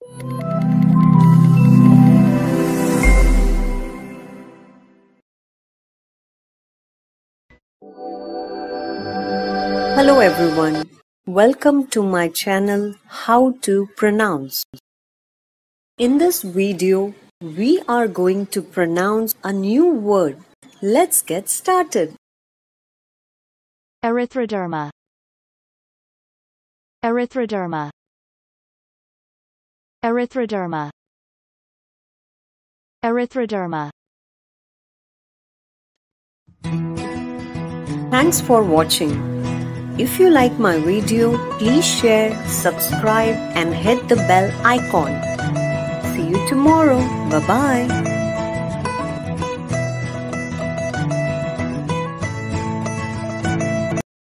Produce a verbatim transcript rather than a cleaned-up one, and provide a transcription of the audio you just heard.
Hello everyone, welcome to my channel How to Pronounce. In this video, we are going to pronounce a new word. Let's get started. Erythroderma. Erythroderma. Erythroderma. Erythroderma. Thanks for watching. If you like my video, please share, subscribe and hit the bell icon. See you tomorrow. Bye-bye.